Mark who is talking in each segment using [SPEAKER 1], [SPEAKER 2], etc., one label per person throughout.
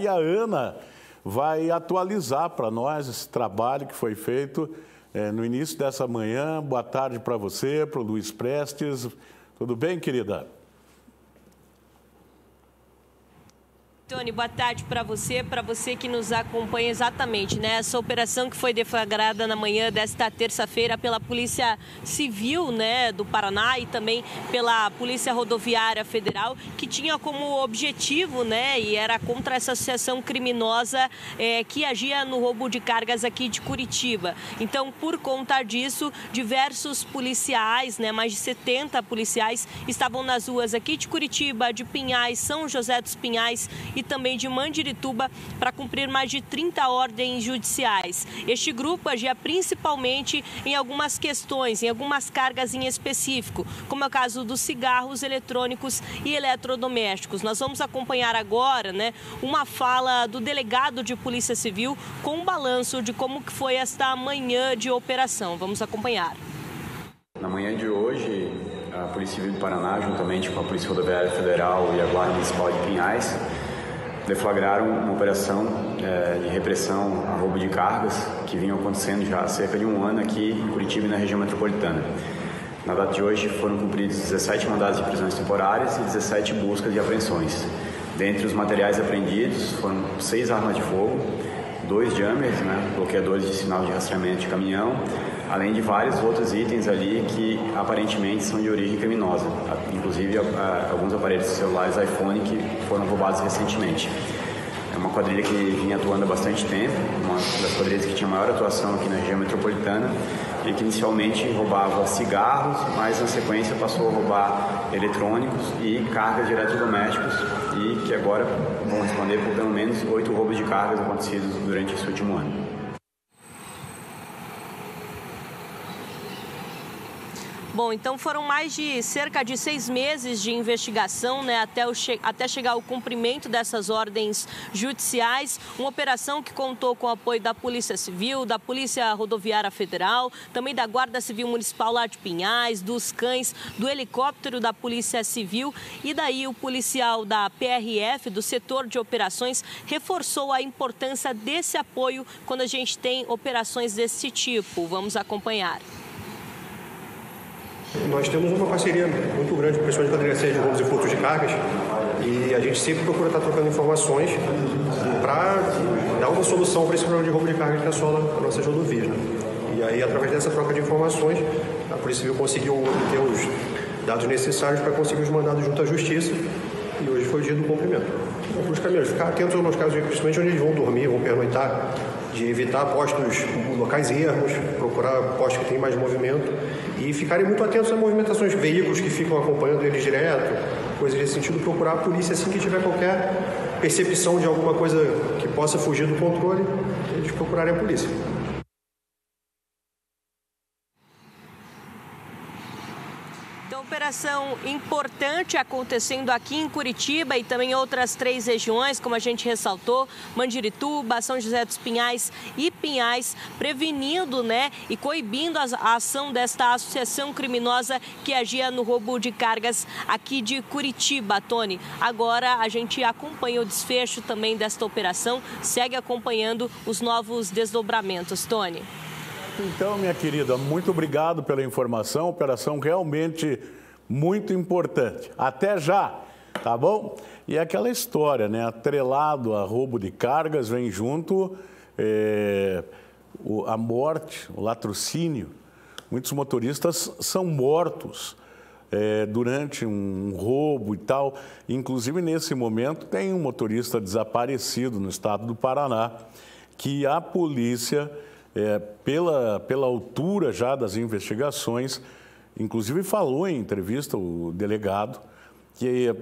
[SPEAKER 1] E a Ana vai atualizar para nós esse trabalho que foi feito no início dessa manhã. Boa tarde para você, para o Luiz Prestes. Tudo bem, querida?
[SPEAKER 2] Tony, boa tarde para você que nos acompanha exatamente, né? Essa operação que foi deflagrada na manhã desta terça-feira pela Polícia Civil, né, do Paraná e também pela Polícia Rodoviária Federal, que tinha como objetivo, né, e era contra essa associação criminosa que agia no roubo de cargas aqui de Curitiba. Então, por conta disso, diversos policiais, né, mais de 70 policiais estavam nas ruas aqui de Curitiba, de Pinhais, São José dos Pinhais e também de Mandirituba para cumprir mais de 30 ordens judiciais. Este grupo agia principalmente em algumas questões, em algumas cargas em específico, como é o caso dos cigarros eletrônicos e eletrodomésticos. Nós vamos acompanhar agora, né, uma fala do delegado de Polícia Civil com um balanço de como que foi esta manhã de operação. Vamos acompanhar.
[SPEAKER 3] Na manhã de hoje, a Polícia Civil do Paraná, juntamente com a Polícia Rodoviária Federal e a Guarda Municipal de Pinhais, deflagraram uma operação de repressão a roubo de cargas que vinha acontecendo já há cerca de um ano aqui em Curitiba e na região metropolitana. Na data de hoje foram cumpridos 17 mandados de prisões temporárias e 17 buscas e apreensões. Dentre os materiais apreendidos foram 6 armas de fogo, 2 jammers, né, bloqueadores de sinal de rastreamento de caminhão, além de vários outros itens ali que aparentemente são de origem criminosa, inclusive alguns aparelhos celulares iPhone que foram roubados recentemente. É uma quadrilha que vinha atuando há bastante tempo, uma das quadrilhas que tinha maior atuação aqui na região metropolitana e que inicialmente roubava cigarros, mas na sequência passou a roubar eletrônicos e cargas de eletrodomésticos e que agora vão responder por pelo menos 8 roubos de cargas acontecidos durante esse último ano.
[SPEAKER 2] Bom, então foram mais de cerca de 6 meses de investigação, né, até chegar ao cumprimento dessas ordens judiciais. Uma operação que contou com o apoio da Polícia Civil, da Polícia Rodoviária Federal, também da Guarda Civil Municipal lá de Pinhais, dos cães, do helicóptero da Polícia Civil. E daí o policial da PRF, do setor de operações, reforçou a importância desse apoio quando a gente tem operações desse tipo. Vamos acompanhar.
[SPEAKER 4] Nós temos uma parceria muito grande, principalmente com a Delegacia de Roubos e Furtos de Cargas, e a gente sempre procura estar trocando informações para dar uma solução para esse problema de roubo de cargas que assola as nossas rodovias, né? E aí, através dessa troca de informações, a Polícia Civil conseguiu ter os dados necessários para conseguir os mandados junto à Justiça, e hoje foi o dia do cumprimento. Os caminhões, ficar atentos aos locais, principalmente onde eles vão dormir, vão pernoitar, de evitar postos, locais ermos, procurar postos que tem mais movimento e ficarem muito atentos às movimentações, veículos que ficam acompanhando eles direto, coisas nesse sentido, procurar a polícia assim que tiver qualquer percepção de alguma coisa que possa fugir do controle, eles procurarem a polícia.
[SPEAKER 2] Operação importante acontecendo aqui em Curitiba e também em outras 3 regiões, como a gente ressaltou, Mandirituba, São José dos Pinhais e Pinhais, prevenindo, né, e coibindo a ação desta associação criminosa que agia no roubo de cargas aqui de Curitiba, Tony. Agora a gente acompanha o desfecho também desta operação, segue acompanhando os novos desdobramentos, Tony.
[SPEAKER 1] Então, minha querida, muito obrigado pela informação, operação realmente muito importante. Até já, tá bom? E aquela história, né? Atrelado a roubo de cargas, vem junto a morte, o latrocínio. Muitos motoristas são mortos durante um roubo e tal. Inclusive, nesse momento, tem um motorista desaparecido no estado do Paraná, que a polícia, pela altura já das investigações, inclusive falou em entrevista o delegado que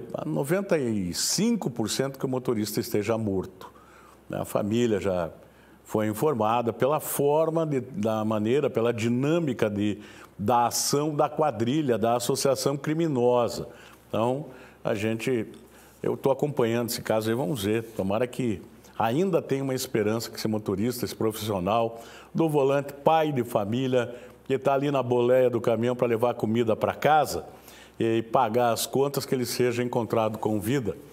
[SPEAKER 1] 95% que o motorista esteja morto. A família já foi informada pela forma, da maneira, pela dinâmica da ação da quadrilha, da associação criminosa. Então, eu estou acompanhando esse caso aí, vamos ver, tomara que ainda tenha uma esperança que esse motorista, esse profissional do volante, pai de família, que está ali na boleia do caminhão para levar comida para casa e pagar as contas, que ele seja encontrado com vida.